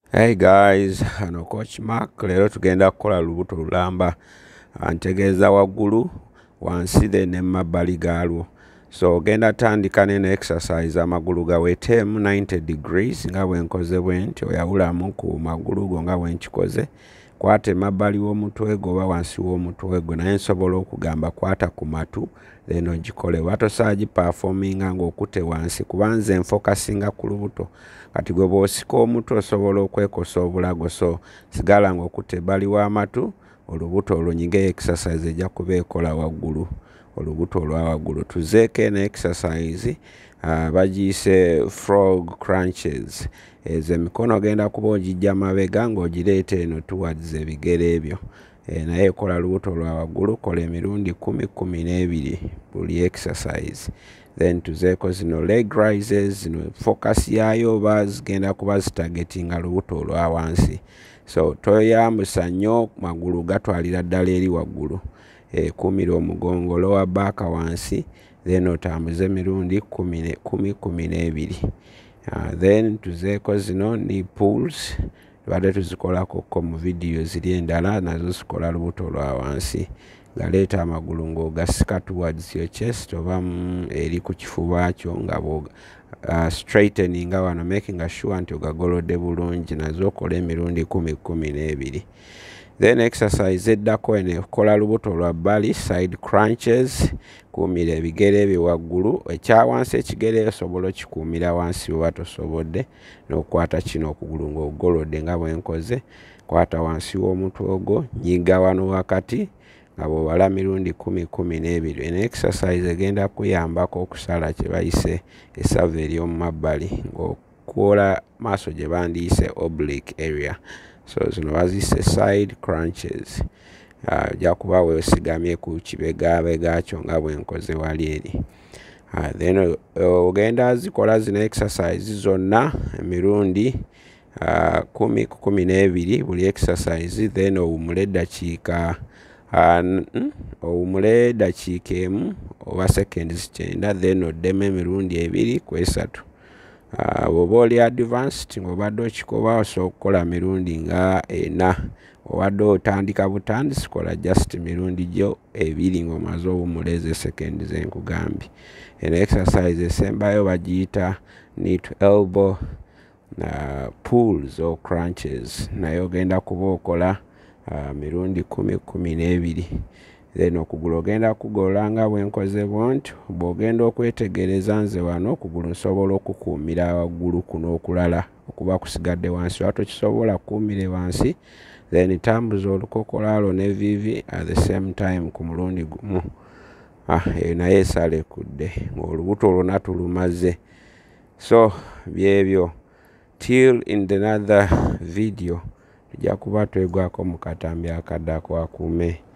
Hey guys, hano Coach Mark. Lero tugenda kukola lubuto lulamba. Ntegeeza waggulu wansi then emabbali gaalwo. So ogenda tandika neno exercise amagulu gaweteemu 90 degrees nga bwe nkoze bwe nti oyawulamu ku magulu go nga bwe nkikoze. Kwata emabbali w'omutwe gwo oba wansi w'omutwe gwo, naye nsobola okugamba kwata ku matu then ogikole. Watosobola giperforminga ng'okutte wansi kuba nze nfokasinga ku lubuto. Kati gwe bw'osika omutwe osobola okwekosa obulago, so sigala ng'okutte ebbali w'amatu olubuto olunyiga exercise ejja kuba ekola waggulu, olubuto olwa waggulu. Tuzeeko eno exercise bagiyise frog crunches. Ezo emikono ogenda kuba ogijja mabega ng'ogireeta eno towards ebigere ebyo. Naye ekola lubuto lwa waggulu, kola emirundi 10-12 buli exercise. Then tuzeeko zino leg raises, zino focus yaayo oba zigenda kuba zitagetinga lubuto olwa wansi. So toyambusa nnyo magulu gatwalira ddala eri waggulu. Kumira omugongo lower back wansi, then otambuze emirundi 10-12. Then tuzeeko zino knee pulls, tubadde tuzikolako mu video ziri endala, nazo zikola lubuto lwa wansi. Galeeta amagulu ng'ogasika towards your chest oba eri ku kifuba kyo nga straightening wano, making sure nti ogagolodde bulungi, nazo okola emirundi 10-12. Then exercise eddako eno ekola lubuto lwa bbali, side crunches. Kuumira ebigere ebyo waggulu, ekya wansi ekigere osobola okikuumira wansi oba tosobodde, n'okwata kino okugulu ng'ogolodde nga bwe nkoze. Kwata wansi w'omutwe ogwo, nyiga wano wakati nga bw'obala mirundi 10-12. Eno exercise egenda kuyambako okusala kye bayise essava ery'omu mabbali ng'okwola maaso gye bandiyise oblique area. So zino baziyise side crunches. Ojja kuba weesigamye ku kibegabega kyo nga bwe nkoze wali eri. Then ogenda zikola zino exercise zonna emirundi 10-12 buli exercise, then owumule dakiika emu oba seconds 9, then oddemu emirundi 2-3. Bw'oba oli advanced ng'obadde okikoba osobola okukola mirundi nga 4. Obadde otandika butandisi kola just mirundi gyo 2 ng'omaze owumula ezo seconds enkugambye. Eno exercise esembayo bagiyita knee to elbow pulls or crunches, naye ogenda kuba okola mirundi 10-12. Then okugulu ogenda kugolola nga bwe nkoze bw'ntyo. Bw'ogenda okwetegereza nze wano okugulu nsobola okukuumira waggulu kuno okulala okuba kusigadde wansi, watu kisobola kuumire wansi, then tambuza olukokolaalo ne vivi at the same time ku mulundi gumu. Naye esalekudde ng'olubuto olwonna tulumaze. So byebyo, till in another video tujja kuba twegwako mu katambi akadde ako akuume.